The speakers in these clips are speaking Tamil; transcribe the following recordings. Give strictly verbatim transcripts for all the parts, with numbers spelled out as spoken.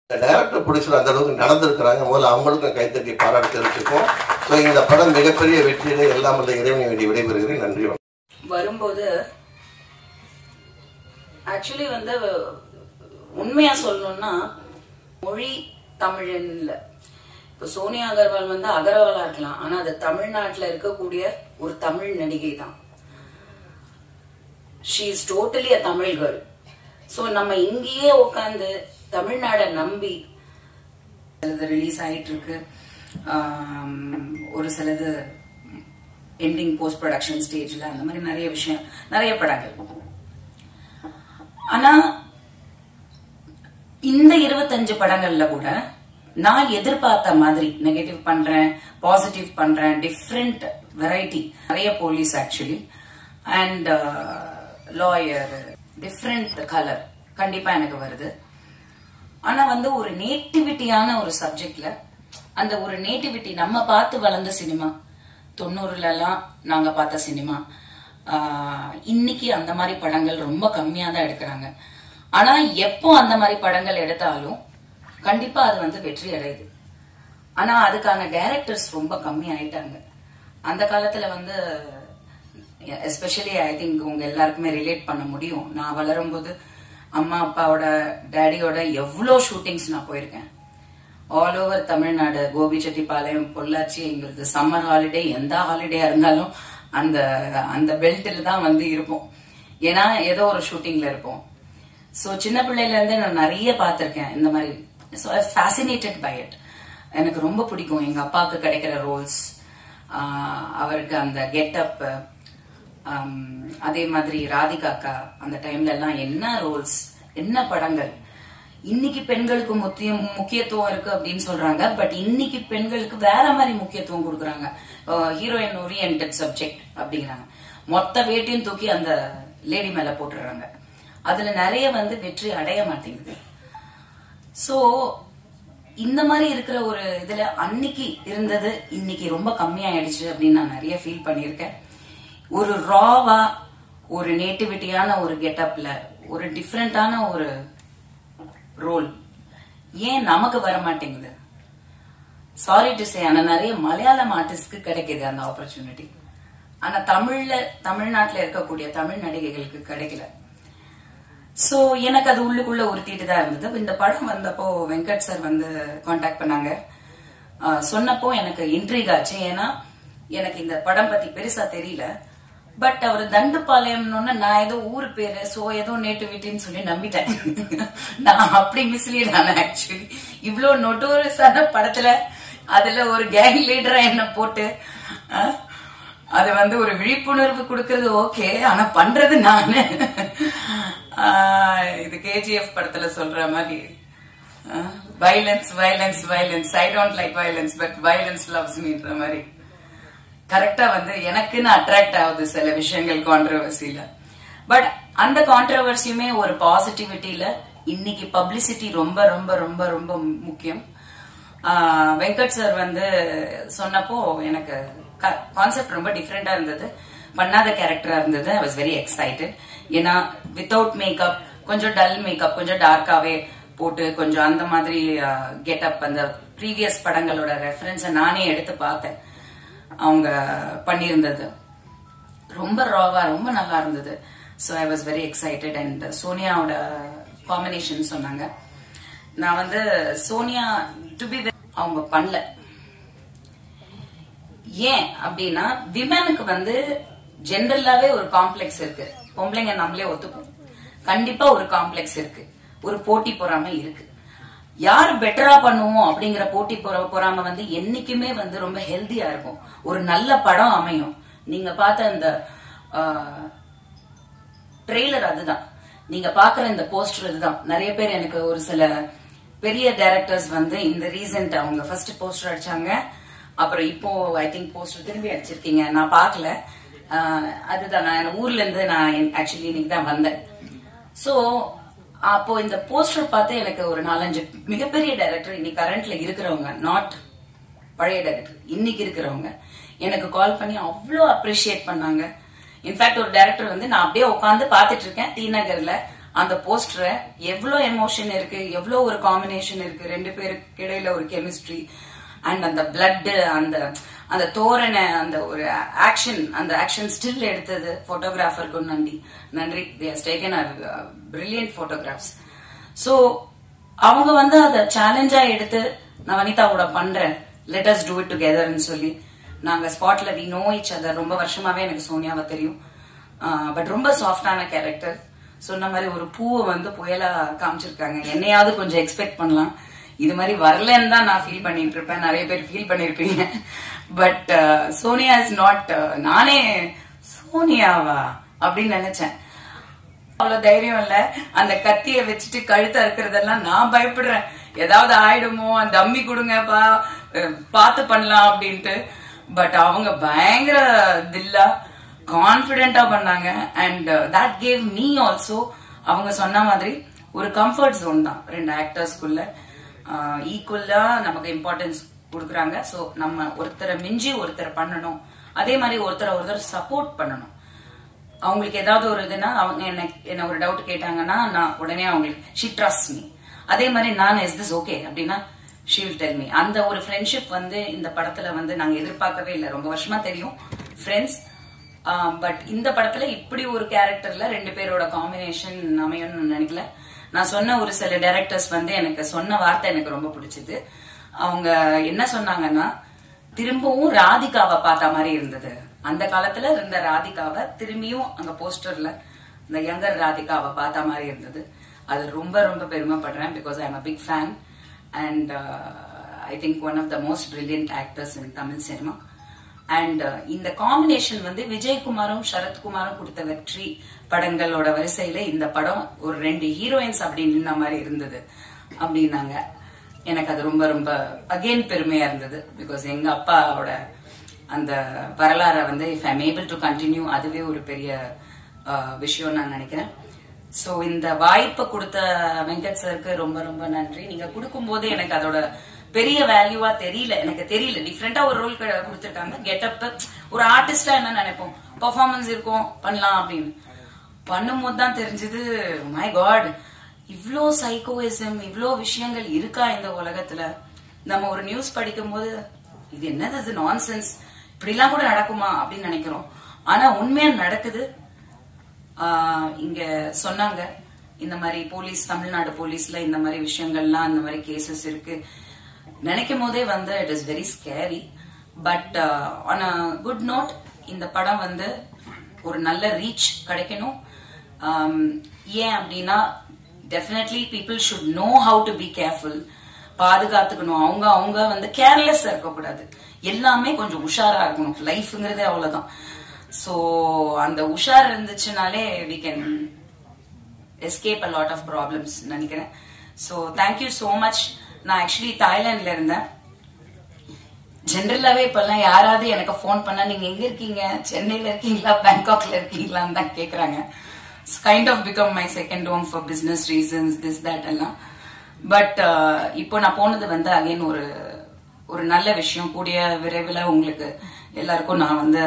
டைரக்டர் ப்ரொடியூசர் அந்த அளவுக்கு நடந்திருக்கிறாங்க. முதல்ல அவங்களுக்கும் கைத்தட்டி பாராட்டு தெரிவிச்சுக்கோம். ஸோ இந்த படம் மிகப்பெரிய வெற்றியில எல்லாம் உள்ள இறைவனை வேண்டி விடைபெறுகிறேன். நன்றி. வரும்போது ஆக்சுவலி வந்து உண்மையா சொல்லணும்னா மொழி தமிழன் இல்ல. இப்ப சோனியா அகர்வால் வந்து அகர்வாலா இருக்கலாம், ஆனா அது தமிழ்நாட்டுல இருக்கக்கூடிய ஒரு தமிழ் நடிகை தான். She is totally a Tamil girl. So நம்ம இங்கேயே உட்காந்து தமிழ்நாட நம்பி ரிலீஸ் ஆயிட்டு இருக்கு. ஒரு சிலது எண்டிங் போஸ்ட் ப்ரொடக்ஷன் ஸ்டேஜ்ல அந்த மாதிரி நிறைய விஷயம், நிறைய படங்கள். ஆனா இந்த இருபத்தஞ்சு படங்கள்ல கூட நான் எதிர்பார்த்த மாதிரி நெகட்டிவ் பண்றேன், பாசிட்டிவ் பண்றேன், டிஃப்ரெண்ட் வெரைட்டி, நிறைய police actually and lawyer, different colour கண்டிப்பா எனக்கு வருது. ஆனா வந்து ஒரு நேட்டிவிட்டியான ஒரு சப்ஜெக்ட்ல, அந்த ஒரு நேட்டிவிட்டி நம்ம பார்த்து வளர்ந்த சினிமா, தொண்ணூறுல எல்லாம் நாங்க பார்த்த சினிமா, இன்னைக்கு அந்த மாதிரி படங்கள் ரொம்ப கம்மியா தான் எடுக்கிறாங்க. ஆனா எப்போ அந்த மாதிரி படங்கள் எடுத்தாலும் கண்டிப்பா அது வந்து வெற்றி அடையுது. ஆனா அதுக்கான டைரக்டர்ஸ் ரொம்ப கம்மி ஆயிட்டாங்க. அந்த காலத்துல வந்து எஸ்பெஷலி ஐ திங்க் உங்க எல்லாருக்குமே ரிலேட் பண்ண முடியும். நான் வளரும் போது அம்மா அப்பாவோட டேடியோட எவ்வளோ ஷூட்டிங்ஸ் நான் போயிருக்கேன். ஆல் ஓவர் தமிழ்நாடு, கோபிச்செட்டிப்பாளையம், பொள்ளாச்சி, எங்களுக்கு சம்மர் ஹாலிடே எந்த ஹாலிடேயா இருந்தாலும் அந்த அந்த பெல்ட்ல தான் வந்து இருப்போம். ஏன்னா ஏதோ ஒரு ஷூட்டிங்ல இருப்போம். சோ சின்ன பிள்ளைல இருந்தே நான் நிறைய பார்த்திருக்கேன் இந்த மாதிரி. So I fascinated by it. எனக்கு ரொம்ப பிடிக்கும் எங்க அப்பாவுக்கு கிடைக்கிற ரோல்ஸ், அவருக்கு அந்த கெட்டப், அதே மாதிரி ராதிகாக்கா அந்த டைம்ல எல்லாம் என்ன ரோல்ஸ், என்ன படங்கள். இன்னைக்கு பெண்களுக்கு முக்கியம் முக்கியத்துவம் இருக்கு அப்படின்னு சொல்றாங்க. பட் இன்னைக்கு பெண்களுக்கு வேற மாதிரி முக்கியத்துவம் கொடுக்குறாங்க. ஹீரோயின் ஓரியன்டட் சப்ஜெக்ட் அப்படிங்கிறாங்க. மொத்த வேட்டையும் தூக்கி அந்த லேடி மேல போட்டுறாங்க. அதுல நிறைய வந்து வெற்றி அடைய மாட்டேங்குது. சோ இந்த மாதிரி இருக்கிற ஒரு இதுல அன்னைக்கு இருந்தது இன்னைக்கு ரொம்ப கம்மியாயிடுச்சு அப்படின்னு நான் நிறைய ஃபீல் பண்ணிருக்கேன். ஒரு ராவா, ஒரு நேட்டிவிட்டியான ஒரு கெட்டப்ல, ஒரு டிஃப்ரெண்டான ஒரு ரோல் ஏன் நமக்கு வர மாட்டேங்குது? சாரி டு சே, ஆனா நிறைய மலையாளம் ஆர்டிஸ்ட்க்கு கிடைக்குது அந்த ஆப்பர்ச்சுனிட்டி. ஆனா தமிழ்ல, தமிழ்நாட்டுல இருக்கக்கூடிய தமிழ் நடிகைகளுக்கு கிடைக்கல. சோ எனக்கு அது உள்ளுக்குள்ள உறுத்திட்டு தான் இருந்தது. இந்த படம் வந்தப்போ வெங்கட் சார் வந்து கான்டாக்ட் பண்ணாங்க. சொன்னப்போ எனக்கு இன்ட்ரிக் ஆச்சு. ஏன்னா எனக்கு இந்த படம் பத்தி பெருசா தெரியல. பட் அவர் தண்டுபாளையம்னு நான் ஏதோ ஊர் பேரு, சோ ஏதோ நேட்டிவிட்டின்னு சொல்லி நம்பிட்டேன். நான் அப்படி மிஸ்லீட் ஆனேன் ஆக்சுவலி. இவ்வளவு நொட்டோரியஸான படத்துல அதுல ஒரு கேங் லீடரா என்ன போட்டு அது வந்து ஒரு விழிப்புணர்வு கொடுக்கறது ஓகே, ஆனா பண்றது நானு. இது கேஜிஎஃப் படத்துல சொல்ற மாதிரி violence violence violence, I don't like violence but violence loves மீன்ற மாதிரி கரெக்டா வந்து எனக்குன்னு அட்ராக்ட் ஆகுது சில விஷயங்கள் கான்ட்ரவர்சியில. பட் அந்த கான்ட்ரவர்சியுமே ஒரு பாசிட்டிவிட்டியில இன்னைக்கு பப்ளிசிட்டி ரொம்ப ரொம்ப ரொம்ப ரொம்ப முக்கியம். வெங்கட் சார் வந்து சொன்னப்போ எனக்கு கான்செப்ட் ரொம்ப டிஃப்ரெண்டா இருந்தது, பண்ணாத கேரக்டரா இருந்தது. I was very excited. ஏன்னா வித்தவுட் மேக்கப், கொஞ்சம் டல் மேக்கப், கொஞ்சம் டார்க்காவே போட்டு கொஞ்சம் அந்த மாதிரி கெட்டப், அந்த ப்ரீவியஸ் படங்களோட ரெஃபரன்ஸை நானே எடுத்து பார்த்தேன். அவங்க பண்ணியிருந்தது ரொம்ப ராவா, ரொம்ப நல்லா இருந்தது. So I was very excited. And சோனியாவோட காம்பினேஷன் சொன்னாங்க. நான் வந்து சோனியா டு பி அவங்க பண்ணல. ஏன் அப்படின்னா விமனுக்கு வந்து ஜென்ரலாவே ஒரு காம்ப்ளெக்ஸ் இருக்கு. பொம்பளைங்க நம்மளே ஒத்துப்போம், கண்டிப்பா ஒரு காம்ப்ளெக்ஸ் இருக்கு, ஒரு போட்டி பொறாமை இருக்கு. யார் பெட்டரா பண்ணுவோம் அப்படிங்கிற போட்டி பொறாம வந்து என்னைக்குமே வந்து ரொம்ப ஹெல்தியா இருக்கும். ஒரு நல்ல படம் அமையும். நீங்க பார்த்த அந்த ட்ரெய்லர் அதுதான், நீங்க பாக்குற இந்த போஸ்டர் இதுதான். நிறைய பேர் எனக்கு ஒரு சில பெரிய டைரக்டர்ஸ் வந்து இந்த ரீசெண்ட் அவங்க ஃபர்ஸ்ட் போஸ்டர் அடிச்சாங்க, அப்புறம் இப்போ ஐ திங்க் போஸ்டர் திரும்பி அடிச்சிருக்கீங்க, நான் பாக்கல. அதுதான் நான் ஊர்ல இருந்து நான் ஆக்சுவலி இன்னைக்கு தான் வந்தேன். சோ அப்போ இந்த போஸ்டர் பார்த்து எனக்கு ஒரு நாலஞ்சு மிகப்பெரிய டைரக்டர் இன்னைக்கு கரண்ட்ல இருக்கிறவங்க, நாட் பழைய டைரக்டர், இன்னைக்கு இருக்கிறவங்க எனக்கு கால் பண்ணி அவ்வளோ அப்ரிஷியேட் பண்ணாங்க. இன்ஃபேக்ட் ஒரு டைரக்டர் வந்து நான் அப்படியே உட்காந்து பாத்துட்டு இருக்கேன் டி நகர்ல, அந்த போஸ்டரை எவ்வளவு எமோஷன் இருக்கு, எவ்வளவு ஒரு காம்பினேஷன் இருக்கு, ரெண்டு பேருக்கு இடையில ஒரு கெமிஸ்ட்ரி அண்ட் அந்த பிளட், அந்த அந்த தோரண அந்த ஒரு ஆக்ஷன், அந்த ஆக்ஷன் ஸ்டில் எடுத்தது போட்டோகிராஃபருக்கும் நன்றி நன்றி they have taken a uh, brilliant photographs. So அவங்க வந்து அதை சேலஞ்சா எடுத்து நான் வனிதாவோட பண்றேன், லெட் அஸ் டூ இட் டுகெதர்னு சொல்லி நாங்க ஸ்பாட்ல வி நோ ஈச் அதர். ரொம்ப வருஷமாவே எனக்கு சோனியாவை தெரியும், பட் ரொம்ப சாஃப்டான கேரக்டர். சொன்ன மாதிரி ஒரு பூவை வந்து புயலா காமிச்சிருக்காங்க. என்னையாவது கொஞ்சம் எக்ஸ்பெக்ட் பண்ணலாம், இது மாதிரி வரலன்னு தான் நான் ஃபீல் பண்ணிட்டு இருப்பேன், நிறைய பேர் ஃபீல் பண்ணிருப்பீங்க. பட் சோனியா இஸ் நாட், நானே சோனியாவா அப்படின்னு நினைச்சேன். அவ்வளவு தைரியம் இல்ல, அந்த கத்திய வச்சுட்டு கழுத்த இருக்கிறதெல்லாம் நான் பயப்படுறேன், ஏதாவது ஆயிடுமோ, அந்த அம்மி கொடுங்கப்பா பார்த்து பண்ணலாம் அப்படின்ட்டு. பட் அவங்க பயங்கர தில்லா கான்பிடென்டா பண்ணாங்க. And that gave me also, அவங்க சொன்ன மாதிரி ஒரு கம்ஃபர்ட் ஜோன் தான் ரெண்டு ஆக்டர்ஸ்குள்ள. ஈக்குவலா நமக்கு இம்பார்ட்டன்ஸ் கொடுக்குறாங்க. சோ நம்ம ஒருத்தரை மிஞ்சி ஒருத்தரை பண்ணணும், அதே மாதிரி ஒருத்தரை ஒருத்தர் சப்போர்ட் பண்ணணும். அவங்களுக்கு ஏதாவது ஒரு இதுனா அவங்க என்ன என்ன ஒரு டவுட் கேட்டாங்கன்னா நான் உடனே அவங்களுக்கு ஷி ட்ரஸ்ட் மீ. அதே மாதிரி நான் இஸ் திஸ் ஓகே அப்படின்னா ஷி வில் டெல் மீ. அந்த ஒரு ஃப்ரெண்ட்ஷிப் வந்து இந்த படத்துல வந்து நாங்க எதிர்பார்க்கவே இல்லை. ரொம்ப வருஷமா தெரியும் ஃப்ரெண்ட்ஸ், பட் இந்த படத்துல இப்படி ஒரு கேரக்டர்ல ரெண்டு பேரோட காம்பினேஷன் அமையும்னு நினைக்கல. நான் சொன்ன ஒரு சில டைரக்டர்ஸ் வந்து எனக்கு சொன்ன வார்த்தை எனக்கு ரொம்ப பிடிச்சது. அவங்க என்ன சொன்னாங்கன்னா, திரும்பவும் ராதிகாவை பார்த்த மாதிரி இருந்தது. அந்த காலத்துல இருந்த ராதிகாவை திரும்பியும் அங்க போஸ்டர்ல இந்த யங்கர் ராதிகாவை பார்த்த மாதிரி இருந்தது. அது ரொம்ப ரொம்ப பெருமைப்படுறேன், because I am a big fan and I think one of the most brilliant actors in Tamil cinema. And இந்த காம்பினேஷன் வந்து விஜயகுமாரும் சரத்குமாரும் கொடுத்த வெற்றி படங்களோட வரிசையில இந்த படம் ஒரு ரெண்டு ஹீரோயின்ஸ் அப்படி நின்ன மாதிரி இருந்தது அப்படின்னாங்க. எனக்கு அது ரொம்ப ரொம்ப அகெயின் பெருமையா இருந்தது. பிகாஸ் எங்க அப்பாவோட அந்த வரலாறை வந்து if I am able to continue, அதுவே ஒரு பெரிய விஷயம் நான் நினைக்கிறேன். சோ இந்த வாய்ப்பை கொடுத்த வெங்கட் சருக்கு ரொம்ப ரொம்ப நன்றி. நீங்க கொடுக்கும் போது எனக்கு அதோட பெரிய வேல்யூவா தெரியல, எனக்கு தெரியல. டிஃப்ரெண்டா ஒரு ரோல் கொடுத்திருக்காங்க, கெட்டப், ஒரு ஆர்டிஸ்டா என்ன நினைப்போம், பெர்ஃபார்மன்ஸ் இருக்கும் பண்ணலாம் அப்படின்னு. பண்ணும்போது தான் தெரிஞ்சது, மை காட், இவ்ளோ சைக்கோயிசம், இவ்ளோ விஷயங்கள் இருக்கா இந்த உலகத்துல. நம்ம ஒரு நியூஸ் படிக்கும் போது இது என்னது, இது நான்சென்ஸ், இப்படி எல்லாம் கூட நடக்குமா அப்படின்னு நினைக்கிறோம். ஆனா உண்மையா நடக்குது. ஆஹ் இங்க சொன்னாங்க இந்த மாதிரி போலீஸ், தமிழ்நாடு போலீஸ்ல இந்த மாதிரி விஷயங்கள்லாம், இந்த மாதிரி கேசஸ் இருக்கு. நினைக்கும் போதே வந்து it is very scary. But on a good note, இந்த படம் வந்து ஒரு நல்ல ரீச் கிடைக்கணும். ஏன் அப்படின்னா definitely people should know how to be careful. பாதுகாத்துக்கணும். அவங்க அவங்க வந்து கேர்லெஸ் இருக்கக்கூடாது, எல்லாமே கொஞ்சம் உஷாரா இருக்கணும். லைஃப்ங்கிறது அவ்வளவுதான். சோ அந்த உஷார் இருந்துச்சுனாலே we can escape a lot of problems நினைக்கிறேன். So thank you so much. நான் ஆக்சுவலி தாய்லாந்துல இருந்தேன். ஜென்ரலாவே இப்பெல்லாம் யாராவது எனக்கு போன் பண்ணா நீங்க எங்க இருக்கீங்க, சென்னையில இருக்கீங்களா, பேங்காக்ல இருக்கீங்களான்னு தான் கேக்குறாங்க. Kind of become my second home for business reasons, this that எல்லாம். பட் இப்போ நான் போனது வந்து அகைன் ஒரு ஒரு நல்ல விஷயம். கூடிய விரைவில் உங்களுக்கு எல்லாருக்கும் நான் வந்து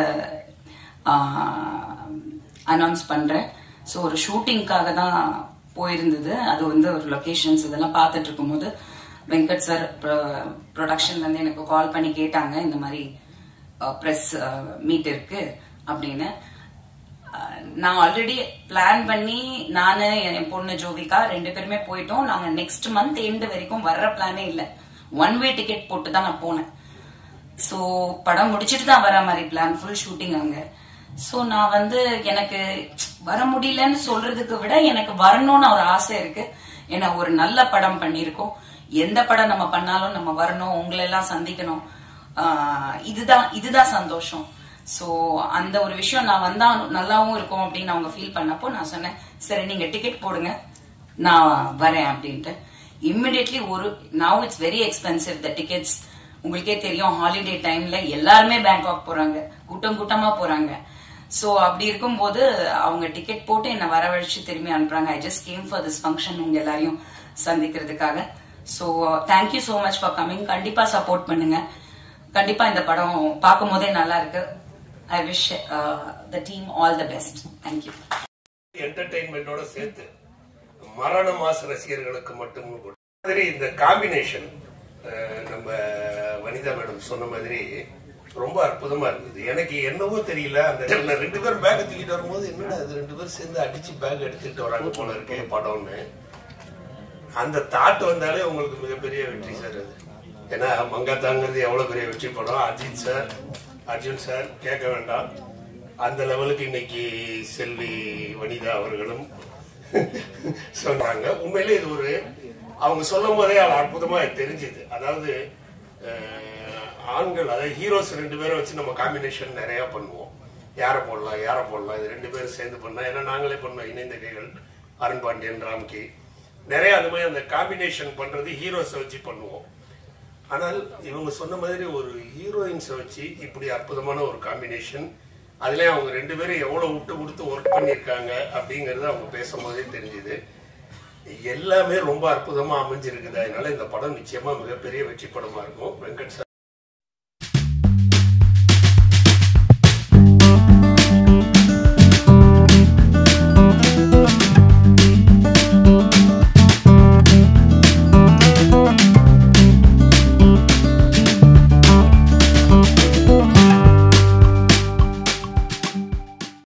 அனௌன்ஸ் பண்றேன். ஸோ ஒரு ஷூட்டிங்காக தான் போயிருந்தது. அது வந்து ஒரு லொகேஷன்ஸ் இதெல்லாம் பார்த்துட்டு இருக்கும் போது வெங்கட் சார் ப்ரொடக்ஷன்ல இருந்து எனக்கு கால் பண்ணி கேட்டாங்க, இந்த மாதிரி ப்ரெஸ் மீட் இருக்கு அப்படின்னு. நான் ஆல்ரெடி பிளான் பண்ணி நானு என் பொண்ணு ஜோவிகா ரெண்டு பேருமே போயிட்டோம். நாங்க நெக்ஸ்ட் மந்த் எண்டு வரைக்கும் வர்ற பிளானே இல்ல, ஒன் வே டிக்கெட் போட்டு தான் நான் போனேன். சோ படம் முடிச்சிட்டு தான் வர மாதிரி பிளான், ஃபுல் ஷூட்டிங் அங்க. சோ நான் வந்து எனக்கு வர முடியலன்னு சொல்றதுக்கு விட எனக்கு வரணும்னு ஒரு ஆசை இருக்கு. ஏன்னா ஒரு நல்ல படம் பண்ணிருக்கோம். எந்த படம் நம்ம பண்ணாலும் நம்ம வரணும், உங்களை எல்லாம் சந்திக்கணும், இதுதான் இதுதான் சந்தோஷம். சோ அந்த ஒரு விஷயம் நான் வந்தா நல்லாவும் இருக்கும் அப்படின்னு அவங்க ஃபீல் பண்ணப்போ நான் சொன்னேன், சரி நீங்க டிக்கெட் போடுங்க நான் வரேன் அப்படின்ட்டு. இம்மிடியட்லி ஒரு now it's very expensive the tickets. உங்களுக்கே தெரியும், ஹாலிடே டைம்ல எல்லாருமே பேங்காக் போறாங்க, கூட்டம் கூட்டமா போறாங்க. சோ அப்படி இருக்கும்போது அவங்க டிக்கெட் போட்டு என்ன வரவழைச்சு திரும்பி அனுப்புறாங்க. I just came for this function, உங்க எல்லாரையும் சந்திக்கிறதுக்காக. So thank you so much for coming. கண்டிப்பா சப்போர்ட் பண்ணுங்க. கண்டிப்பா இந்த படம் பார்க்கும் போதே நல்லா இருக்கு. I wish uh, the team all the best. Thank you. Entertainment ஓட சேர்த்து மரண மாச ரசிகர்களுக்கு மட்டும் மாதிரி இந்த காம்பினேஷன் நம்ம வனிதா மேடம் சொன்ன மாதிரி ரொம்ப அற்புதமா இருந்தது. எனக்கு என்னவோ தெரியல, அந்த ரெண்டு பேரும் பேக் தூக்கிட்டு வரும்போது என்னடா அது ரெண்டு பேரும் சேர்ந்து அடிச்சு பேக் எடுத்துட்டு வராங்க போல இருக்கே படம்னு அந்த தாட் வந்தாலே உங்களுக்கு மிகப்பெரிய வெற்றி சார். அது ஏன்னா மங்காத்தாங்கிறது எவ்வளவு பெரிய வெற்றி படம். அஜித் சார், அர்ஜுன் சார் கேட்க வேண்டாம். அந்த லெவலுக்கு இன்னைக்கு செல்வி வனிதா அவர்களும் சொல்றாங்க. உண்மையிலே இது ஒரு அவங்க சொல்லும் போதே அது அற்புதமா தெரிஞ்சுது. அதாவது ஆண்கள், அதாவது ஹீரோஸ் ரெண்டு பேரை வச்சு நம்ம காம்பினேஷன் நிறைய பண்ணுவோம். யாரை போடலாம் யாரை போடலாம் இது ரெண்டு பேரும் சேர்ந்து பண்ணலாம். ஏன்னா நாங்களே பண்ணோம் இணைந்த கைகள், அருண் பாண்டியன், ராம்கி நிறைய அது மாதிரி அந்த காம்பினேஷன் பண்றது ஹீரோஸை வச்சு பண்ணுவோம். ஆனால் இவங்க சொன்ன மாதிரி ஒரு ஹீரோயின்ஸை வச்சு இப்படி அற்புதமான ஒரு காம்பினேஷன், அதுலயும் அவங்க ரெண்டு பேரும் எவ்வளவு விட்டு கொடுத்து ஒர்க் பண்ணிருக்காங்க அப்படிங்கறது அவங்க பேசும்போதே தெரிஞ்சுது. எல்லாமே ரொம்ப அற்புதமா அமைஞ்சிருக்குது. அதனால இந்த படம் நிச்சயமா மிகப்பெரிய வெற்றி படமா இருக்கும். வெங்கட் சார்